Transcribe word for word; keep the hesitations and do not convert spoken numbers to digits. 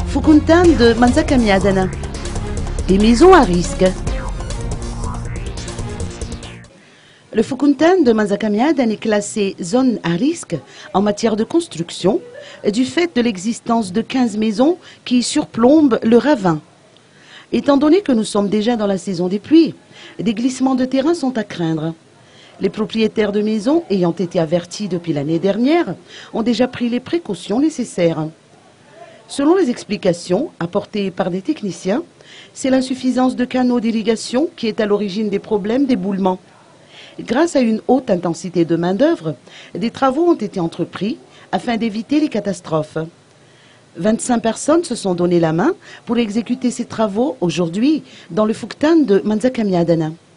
Fukuntan de Manzakamiadana. Des maisons à risque. Le Fukuntan de Manzakamiadana est classé zone à risque en matière de construction du fait de l'existence de quinze maisons qui surplombent le ravin. Étant donné que nous sommes déjà dans la saison des pluies, des glissements de terrain sont à craindre. Les propriétaires de maisons, ayant été avertis depuis l'année dernière, ont déjà pris les précautions nécessaires. Selon les explications apportées par des techniciens, c'est l'insuffisance de canaux d'irrigation qui est à l'origine des problèmes d'éboulement. Grâce à une haute intensité de main-d'œuvre, des travaux ont été entrepris afin d'éviter les catastrophes. vingt-cinq personnes se sont donné la main pour exécuter ces travaux aujourd'hui dans le Fukuntan de Manzakamiadana.